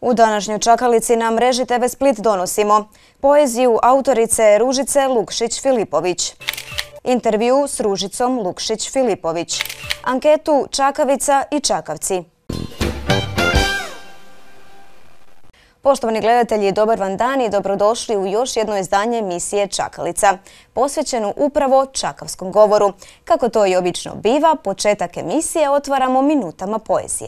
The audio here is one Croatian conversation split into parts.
U današnjoj čakalici na mreži TV Split donosimo poeziju autorice Ružice Lukšić-Filipović, intervju s Ružicom Lukšić-Filipović, anketu Čakavica i Čakavci. Poštovani gledatelji, dobar vam dan i dobrodošli u još jedno izdanje emisije Čakalica, posvećenu upravo čakavskom govoru. Kako to i obično biva, početak emisije otvaramo minutama poezije.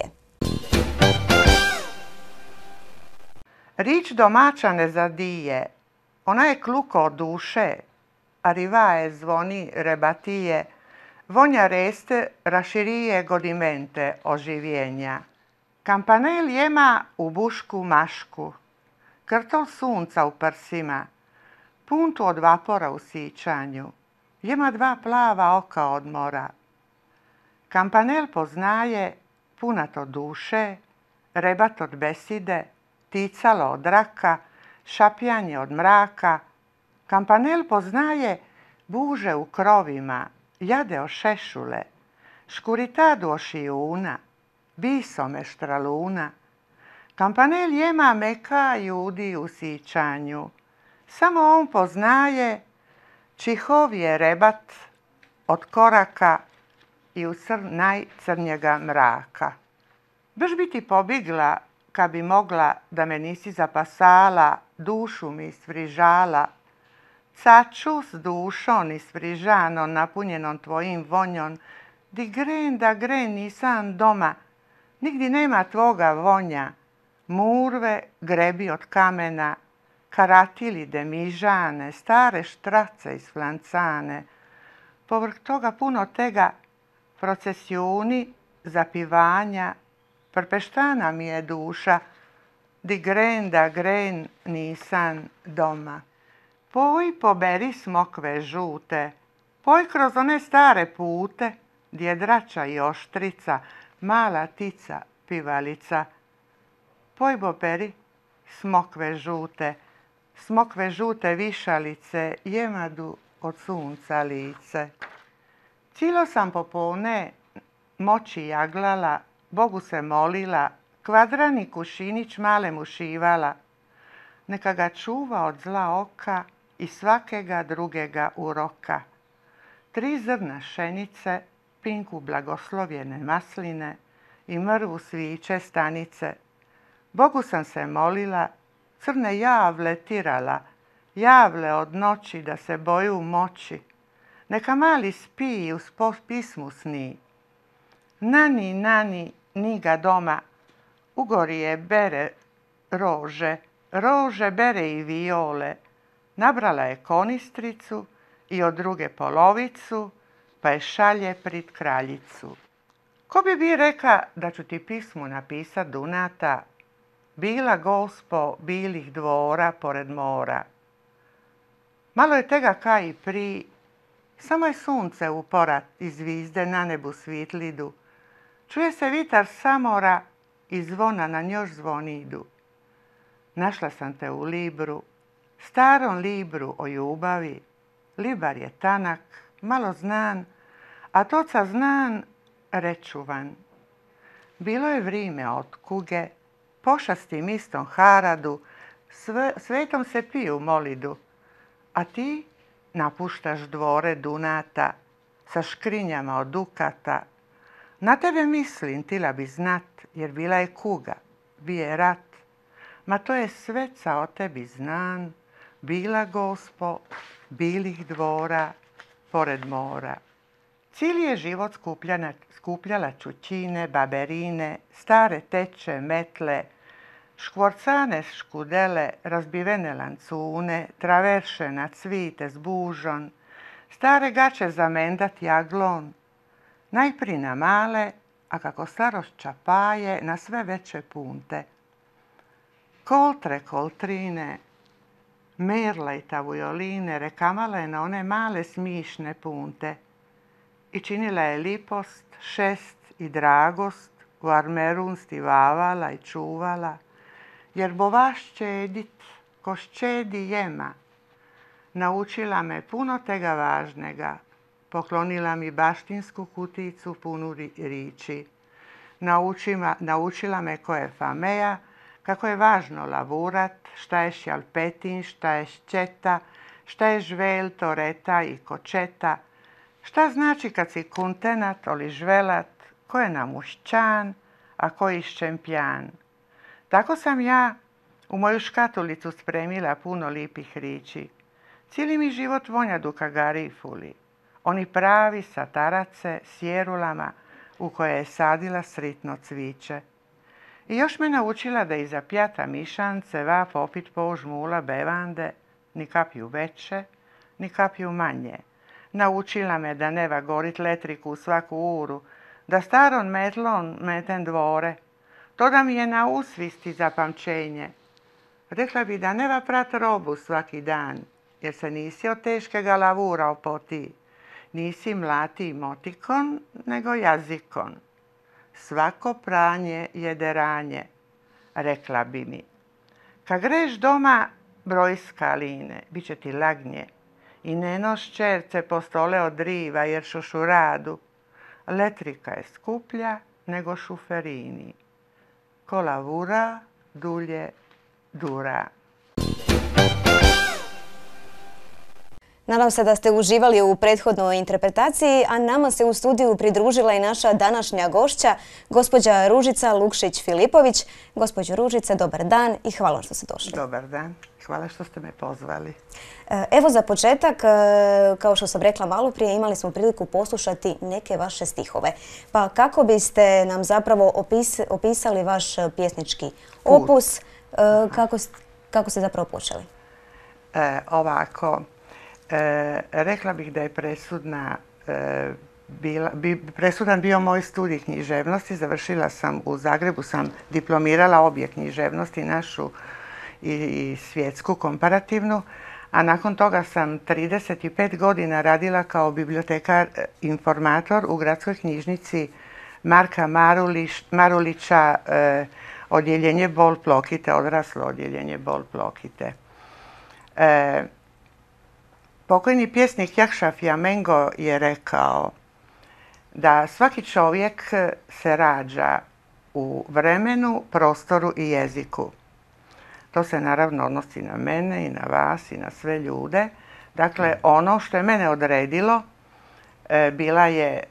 Rič domača ne zadije, ona je kluko od duše, a rivaje zvoni rebatije, vonja reste raširije godimente oživjenja. Kampanel jema u bušku mašku, krtol sunca u prsima, puntu od vapora u sićanju, jema dva plava oka od mora. Kampanel poznaje punat od duše, rebat od beside, ticalo od raka, šapjanje od mraka. Kampanel poznaje buže u krovima, jade o šešule, škuritadu o šijuna, bisome štraluna. Kampanel jema meka judi u sićanju, samo on poznaje čihov je rebat od koraka i u najcrnjega mraka. Baš bi ti pobigla kad bi mogla da me nisi zapasala, dušu mi isfrižala. Caču s dušom isfrižanom, napunjenom tvojim vonjom, di gren da gren nisam doma, nigdje nema tvoga vonja. Murve grebi od kamena, karatili demižane, stare štrace iz flancane. Povrh toga puno tega, procesijuni, zapivanja, prpeštana mi je duša, di gren da gren nisam doma. Poj poberi smokve žute, poj kroz one stare pute, gdje je drača i oštrica, mala tica, pivalica. Poj poberi smokve žute višalice, jemadu od sunca lice. Cilo sam popone moći jaglala, Bogu se molila, kvadrani kušinić malemu šivala. Neka ga čuva od zla oka i svakega drugega uroka. 3 zrna šenice, pinku blagoslovljene masline i mrvu sviće stanice. Bogu sam se molila, crne javle tirala, javle od noći da se boju moći. Neka mali spi i uz pismu sni. Nani, niga doma, ugorije bere rože, rože bere i viole. Nabrala je konistricu i od druge polovicu, pa je šalje prid kraljicu. Ko bi reka da ću ti pismu napisat Dunata, bila gospo bilih dvora pored mora. Malo je tega kaj i pri, samo je sunce uporat i zvizde na nebu svitlidu. Čuje se vitar samora i zvona na njož zvonidu. Našla sam te u libru, starom libru o ljubavi. Libar je tanak, malo znan, a toca znan rečuvan. Bilo je vrime od kuge, pošastim istom haradu, svetom se piju molidu, a ti napuštaš dvore Dunata sa škrinjama od dukata. Na tebe mislim, tila bi znat, jer bila je kuga, bije rat. Ma to je sveca o tebi znan, bila gospo, bilih dvora, pored mora. Cijeli je život skupljala čućine, baberine, stare teče, metle, škvorcane škudele, razbivene lancune, traveršena cvite s bužon, stare gače za mendat jaglon, najpri na male, a kako starost čapaje na sve veće punte. Koltre, koltrine, merla i tavujoline rekamala je na one male smišne punte i činila je lipost, šest i dragost, u armerun stivavala i čuvala, jer bova ščedit, ko ščedi jema. Naučila me puno tega važnega, poklonila mi baštinsku kuticu punu riči. Naučila me ko je fameja, kako je važno lavurat, šta je šjalpetin, šta je šćeta, šta je žvel, toreta i kočeta, šta znači kad si kuntenat oli žvelat, ko je namušćan, a koji ščempjan. Tako sam ja u moju škatulicu spremila puno lipih riči. Cijeli mi život vonjadu ka garifuli. Oni pravi satarace s jerulama u koje je sadila sritno cviće. I još me naučila da iza pjata mišance va popit po žmula bevande, ni kapju veće, ni kapju manje. Naučila me da neva gorit letriku u svaku uru, da staron metlon meten dvore. To da mi je na usvisti za pamćenje. Rekla bi da neva prat robu svaki dan, jer se nisi od teškega lavura opoti. Nisi mlati motikon, nego jazikon. Svako pranje je deranje, rekla bi mi. Kad greš doma, broj skaline, bit će ti lagnje. I ne noš čerce po stole od riva, jer šušu radu. Letrika je skuplja nego šuferini. Ko lavura, dulje dura. Nadam se da ste uživali u prethodnoj interpretaciji, a nama se u studiju pridružila i naša današnja gošća, gospođa Ružica Lukšić-Filipović. Gospođo Ružice, dobar dan i hvala što ste došli. Dobar dan. Hvala što ste me pozvali. Evo za početak, kao što sam rekla malo prije, imali smo priliku poslušati neke vaše stihove. Pa kako biste nam zapravo opisali vaš pjesnički opus, kako ste zapravo počeli? Ovako, rekla bih da je presudan bio moj studij književnosti. Završila sam u Zagrebu, sam diplomirala obje književnosti, našu i svjetsku komparativnu, a nakon toga sam 35 godina radila kao bibliotekar informator u gradskoj knjižnici Marka Marulića, odjeljenje Bol Plokite, odraslo odjeljenje Bol Plokite. Pokojni pjesnik Jakša Fjamengo je rekao da svaki čovjek se rađa u vremenu, prostoru i jeziku. To se naravno odnosi na mene i na vas i na sve ljude. Dakle, ono što je mene odredilo bila je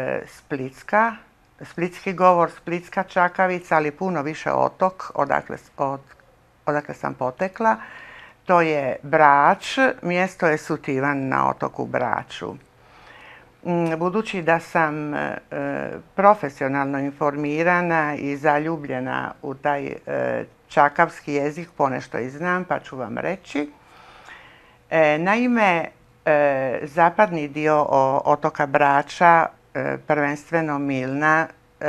splitski govor, splitska Čakavica, ali puno više otok odakle sam potekla. To je Brač, mjesto je Sutivan na otoku Braču. Budući da sam profesionalno informirana i zaljubljena u taj čakavski jezik, ponešto i znam, pa ću vam reći. Naime, zapadni dio otoka Brača, prvenstveno Milna,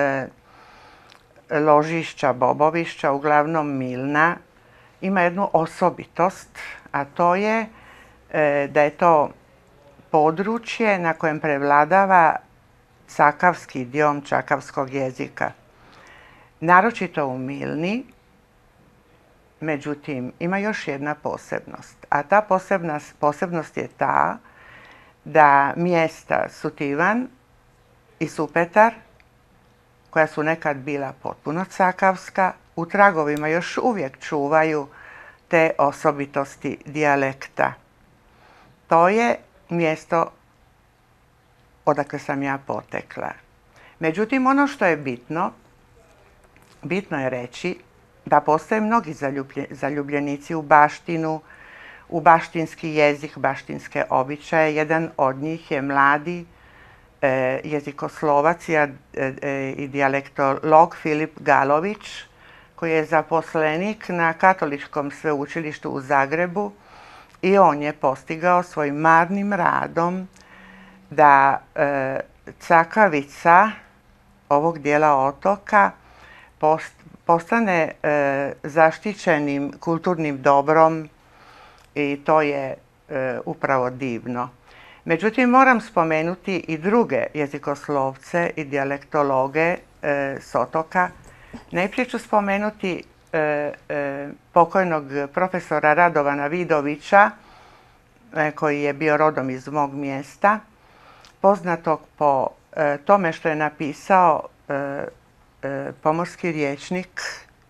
Ložišća, Bobovišća, uglavnom Milna, ima jednu osobitost, a to je da je to područje na kojem prevladava cakavski idiom čakavskog jezika. Naročito u Milni, međutim, ima još jedna posebnost, a ta posebnost je ta da mjesta Sutivan i Supetar, koja su nekad bila potpuno cakavska, u tragovima još uvijek čuvaju te osobitosti dijalekta. To je mjesto odakle sam ja potekla. Međutim, ono što je bitno je reći da postoje mnogi zaljubljenici u baštinu, u baštinski jezik, baštinske običaje. Jedan od njih je mladi jezikoslovac i dijalektolog Filip Galović, koji je zaposlenik na Katoličkom sveučilištu u Zagrebu, i on je postigao svojim marnim radom da cakavica ovog dijela otoka postane zaštićenim kulturnim dobrom, i to je upravo divno. Međutim, moram spomenuti i druge jezikoslovce i dijalektologe s otoka. Najprije ću spomenuti pokojnog profesora Radovana Vidovića, koji je bio rodom iz mog mjesta, poznatog po tome što je napisao pomorski rječnik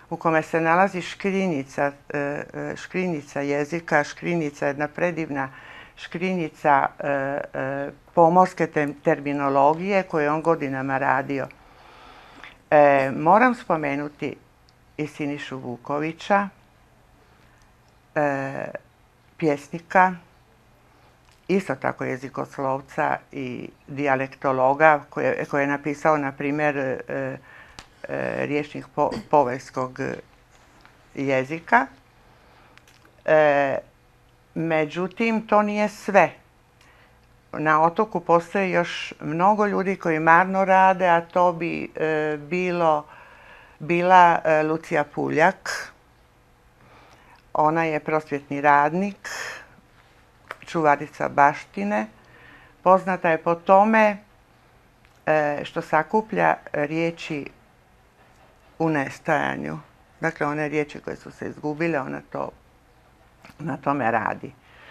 u kome se nalazi škrinjica jezika. Škrinjica je jedna predivna škrinjica pomorske terminologije koju je on godinama radio. Moram spomenuti i Sinišu Vukovića, pjesnika, isto tako jezikoslovca i dijalektologa koji je napisao, na primjer, rječnik poveljskog jezika. Međutim, to nije sve. Na otoku postoji još mnogo ljudi koji marno rade, a to bi bila Lucija Puljak. Ona je prosvjetni radnik, čuvarica baštine. Poznata je po tome što sakuplja riječi u nestajanju. Dakle, one riječi koje su se izgubile, ona na tome radi.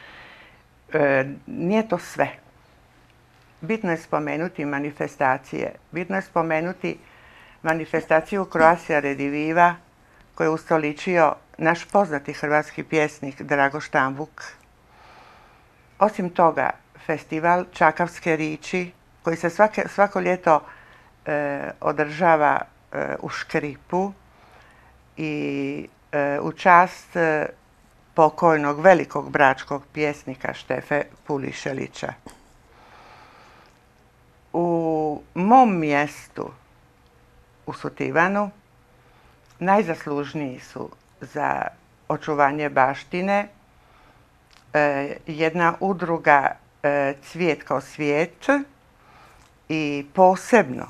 Nije to sve. Bitno je spomenuti manifestacije. Bitno je spomenuti manifestaciju Croatia Rediviva koju je ustoličio naš poznati hrvatski pjesnik Drago Štambuk. Osim toga, festival Čakavske riči koji se svako ljeto održava u Škripu i u čast pokojnog velikog bračkog pjesnika Štefe Pulišelića. U mom mjestu u Sutivanu najzaslužniji su za očuvanje baštine jedna udruga Cvijet kao svijet i posebno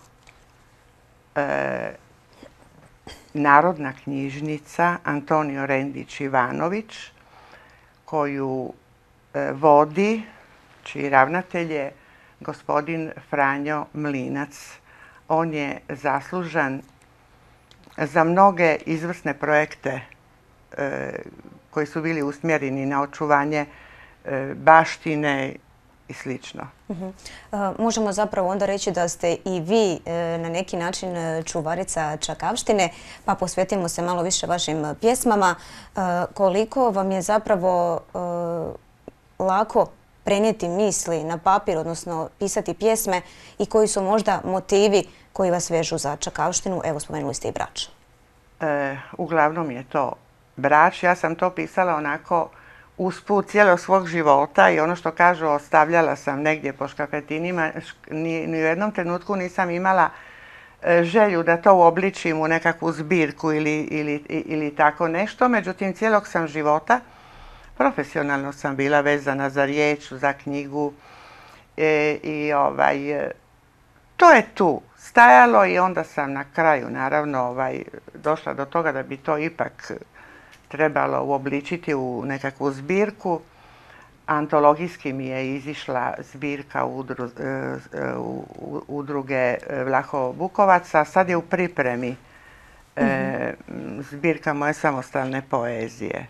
Narodna knjižnica Antonio Rendić Ivanović koju vodi, čiji ravnatelj je gospodin Franjo Mlinac. On je zaslužan za mnoge izvrsne projekte koji su bili usmjereni na očuvanje baštine i slično. Možemo zapravo onda reći da ste i vi na neki način čuvarica čakavštine, pa posvetimo se malo više vašim pjesmama. Koliko vam je zapravo lako prenijeti misli na papir, odnosno pisati pjesme i koji su možda motivi koji vas vežu za čakavštinu? Evo, spomenuli ste i Brač. Uglavnom je to Brač. Ja sam to pisala onako usput cijelog svog života i ono što kažu ostavljala sam negdje po škafetinima. Ni u jednom trenutku nisam imala želju da to uobličim u nekakvu zbirku ili tako nešto. Međutim, cijelog sam života profesionalno sam bila vezana za riječ, za knjigu i to je tu stajalo i onda sam na kraju naravno došla do toga da bi to ipak trebalo uobličiti u nekakvu zbirku. Antologijski mi je izišla zbirka udruge Vlaho Bukovaca. Sad je u pripremi zbirka moje samostalne poezije.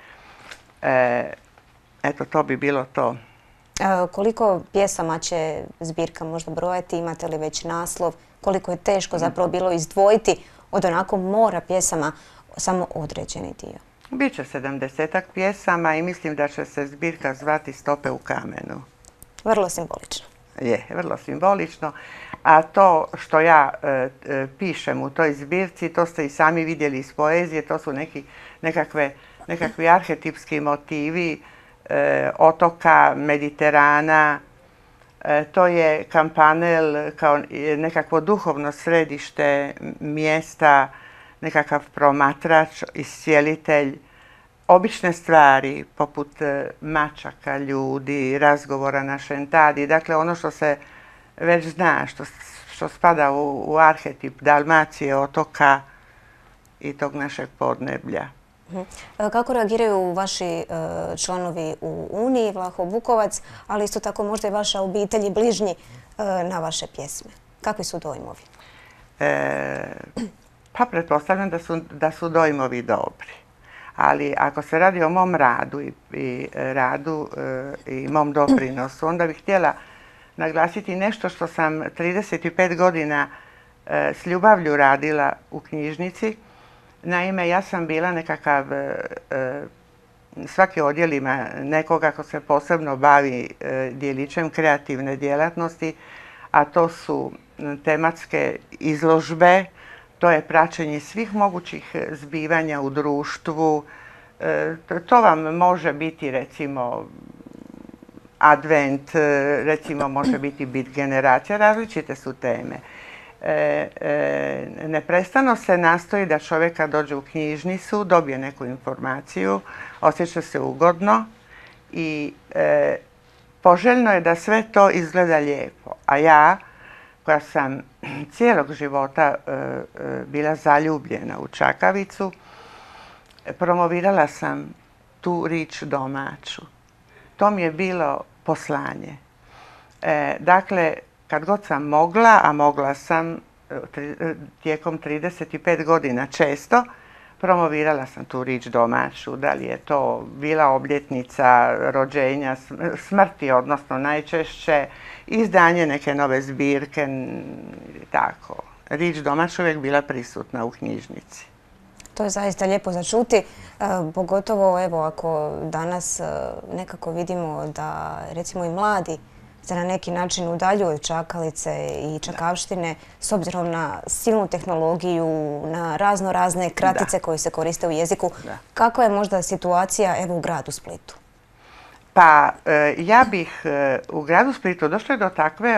Eto, to bi bilo to. Koliko pjesama će zbirka možda brojati? Imate li već naslov? Koliko je teško zapravo bilo izdvojiti od onako mora pjesama samo određeni dio? Biće 70-ak pjesama i mislim da će se zbirka zvati Stope u kamenu. Vrlo simbolično. Je, vrlo simbolično. A to što ja pišem u toj zbirci, to ste i sami vidjeli iz poezije, to su nekakvi arhetipski motivi otoka, Mediterana. To je Kampanel kao nekakvo duhovno središte mjesta, nekakav promatrač, iscijelitelj. Obične stvari poput mačaka, ljudi, razgovora na šentadi. Dakle, ono što se već zna, što spada u arhetip Dalmacije, otoka i tog našeg podneblja. Kako reagiraju vaši članovi u Uniji, Vlaho Bukovac, ali isto tako možda i vaša obitelj i bližnji na vaše pjesme? Kakvi su dojmovi? Pa pretpostavljam da su dojmovi dobri. Ali ako se radi o mom radu i mom doprinosu, onda bih htjela naglasiti nešto što sam 35 godina s ljubavlju radila u knjižnici. Naime, ja sam bila nekakav, svaki odjel ima nekoga ko se posebno bavi djelićem kreativne djelatnosti, a to su tematske izložbe, to je praćenje svih mogućih zbivanja u društvu. To vam može biti recimo advent, recimo može biti bit generacija, različite su teme. Neprestano se nastoji da čovjek kad dođe u knjižnicu dobije neku informaciju, osjeća se ugodno i poželjno je da sve to izgleda lijepo. A ja, koja sam cijelog života bila zaljubljena u čakavicu, promovirala sam tu rič domaću. To mi je bilo poslanje. Dakle, kad god sam mogla, a mogla sam tijekom 35 godina često, promovirala sam tu rič domaću. Da li je to bila obljetnica rođenja, smrti, odnosno najčešće izdanje neke nove zbirke, tako. Rič domaća uvijek bila prisutna u knjižnici. To je zaista lijepo za čuti, pogotovo evo ako danas nekako vidimo da recimo i mladi se na neki način udaljuju od čakalice i čakavštine s obzirom na silnu tehnologiju, na razne kratice koje se koriste u jeziku. Kakva je možda situacija evo u gradu Splitu? Pa ja bih u gradu Splitu došlo je do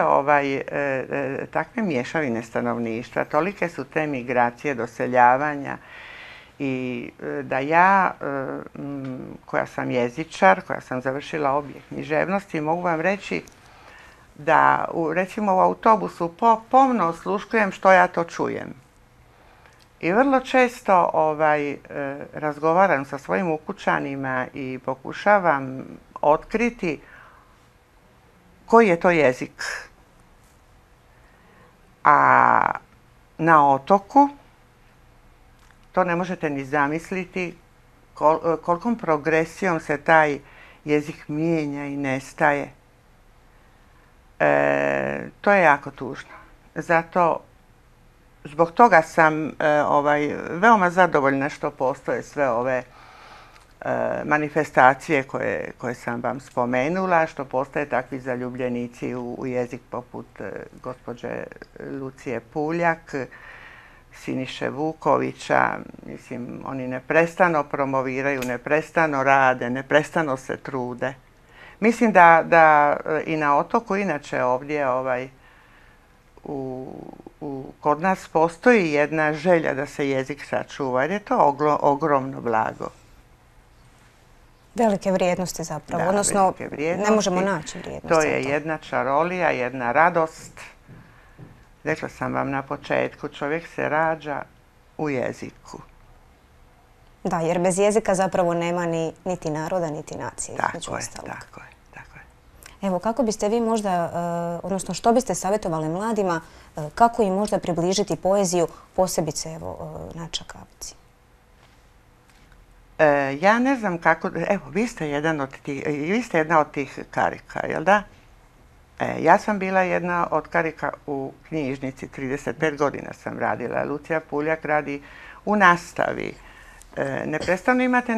takve mješavine stanovništva, tolike su te migracije, doseljavanja i da ja, koja sam jezičar, koja sam završila obje književnosti, mogu vam reći da recimo u autobusu pomno osluškujem što ja to čujem. I vrlo često razgovaram sa svojim ukućanima i pokušavam otkriti koji je to jezik. A na otoku to ne možete ni zamisliti kolikom progresijom se taj jezik mijenja i nestaje. To je jako tužno. Zbog toga sam veoma zadovoljna što postoje sve ove manifestacije koje sam vam spomenula, što postoje takvi zaljubljenici u jezik poput gospođe Lucije Puljak, Siniše Vukovića. Mislim, oni neprestano promoviraju, neprestano rade, neprestano se trude. Mislim da i na otoku, inače ovdje kod nas postoji jedna želja da se jezik sačuva, jer je to ogromno blago. Velike vrijednosti zapravo, Da, odnosno velike vrijednosti. ne možemo naći vrijednosti. To je jedna čarolija, jedna radost. Rekla sam vam na početku, čovjek se rađa u jeziku. Da, jer bez jezika zapravo nema niti naroda, niti nacije. Tako je. Evo, kako biste vi možda, odnosno što biste savjetovali mladima, kako im možda približiti poeziju, posebice evo na čakavci? Ja ne znam kako, evo, vi ste jedna od tih karika, jel da? Ja sam bila jedna od karika u knjižnici, 35 godina sam radila. Lucija Puljak radi u nastavi. Neprestano imate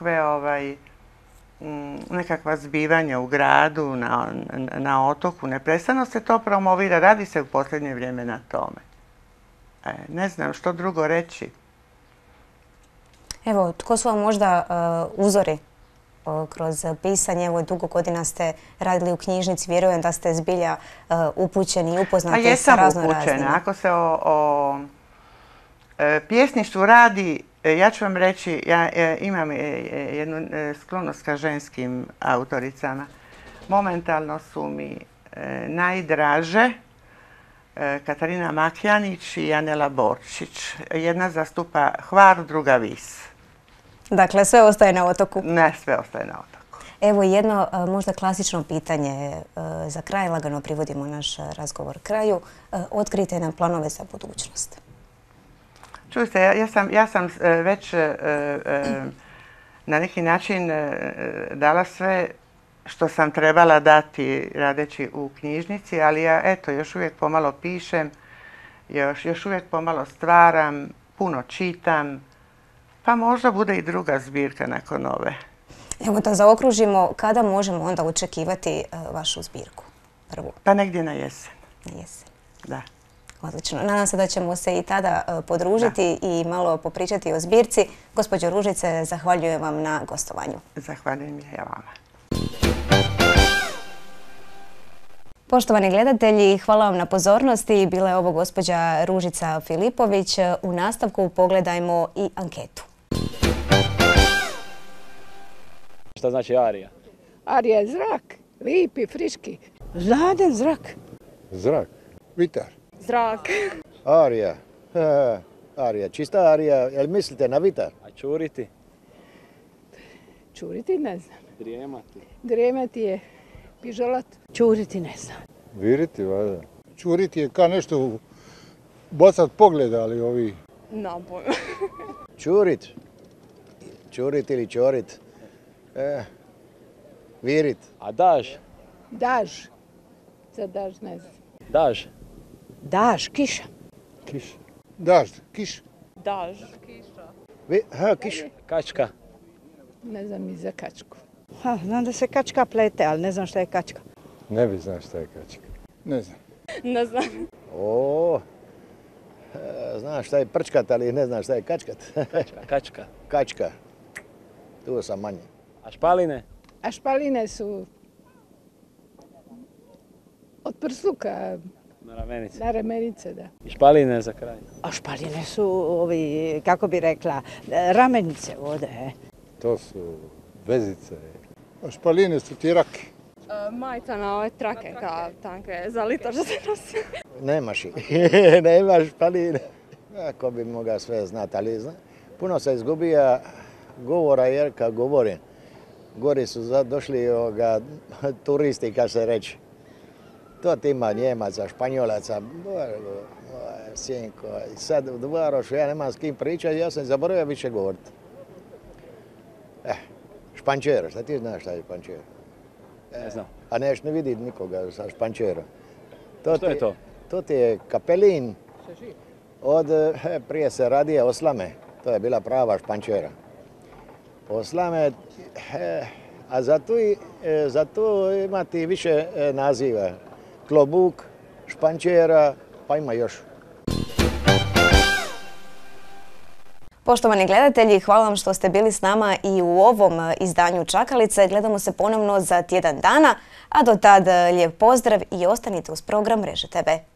nekakva zbivanja u gradu, na otoku. Neprestano se to promovira, radi se u posljednje vrijeme na tome. Ne znam što drugo reći. Evo, tko su vam možda uzori kroz pisanje? Evo, dugo godina ste radili u knjižnici, vjerujem da ste zbilja upućeni i upoznati sa raznoraznima. Jesam upućena. Ako se o pjesništvu radi, ja ću vam reći, ja imam jednu sklonost ka ženskim autoricama. Momentalno su mi najdraže Katarina Makjanić i Anela Borčić. Jedna zastupa Hvar, druga Vis. Dakle, sve ostaje na otoku? Ne, sve ostaje na otoku. Evo jedno možda klasično pitanje za kraj, lagano privodimo naš razgovor kraju. Otkrite nam planove za budućnost. Čujte, ja sam već na neki način dala sve što sam trebala dati radeći u knjižnici, ali ja eto još uvijek pomalo pišem, još uvijek pomalo stvaram, puno čitam, Pa možda bude i druga zbirka nakon ove. Evo da zaokružimo, kada možemo onda očekivati vašu zbirku prvu? Pa negdje na jesen. Na jesen. Da. Odlično. Nadam se da ćemo se i tada podružiti i malo popričati o zbirci. Gospođo Ružice, zahvaljujem vam na gostovanju. Zahvaljujem ja vama. Poštovani gledatelji, hvala vam na pozornosti. Bila je ovo gospođa Ružica Filipović. U nastavku pogledajmo i anketu. Šta znači arija? Arija je zrak, lipi, friški. Zladen zrak. Zrak. Vitar. Zrak. Arija. Arija. Čista arija. Jel mislite na vitar? A čuriti? Čuriti ne znam. Drijemati? Drijemati je pižolat. Čuriti ne znam. Viriti, valjda. Čuriti je kao nešto bocat pogled, ali ovi... Na pojma. Čurit. Čurit ili čorit. Virit. A daž? Daž. Za daž ne znam. Daž? Daž, kiša. Kiš. Dažd. Kiš. Daž. Kiš. Kačka? Ne znam i za kačku. Znam da se kačka plete, ali ne znam šta je kačka. Ne bi znao šta je kačka. Ne znam. Ne znam. Znaš šta je prčkat, ali ne znam šta je kačkat. Kačka? Kačka. Tu sam manji. A špaline? A špaline su od prsluka Na ramenici? na ramenice, da. I špaline za kraj? A špaline su ovi, kako bi rekla, ramenice vode. To su vezice. A špaline su ti raki. Majica na ove trake, kao tanke, za litar što se nosi. Nemaš ih. Nemaš špaline. Ako bi mogao sve znati, ali puno se izgubija govora jer kad govorim. Gori su došli turisti, kad se reći. To ti ima Njemaca, Španjolaca, Sjenko. I sad u Dvarošu ja nemam s kim pričati, ja sam zaboravio više govoriti. Špančero, šta ti znaš šta je špančero? Ne znam. A neš ne vidjeti nikoga sa špančerom. Što je to? To ti je kapelin prije se radije oslame. To je bila prava špančera. Oslame, a za to imati više naziva. Klobuk, špančera, pa ima još. Poštovani gledatelji, hvala vam što ste bili s nama i u ovom izdanju Čakalice. Gledamo se ponovno za tjedan dana, a do tad lijep pozdrav i ostanite uz program Mreže TV.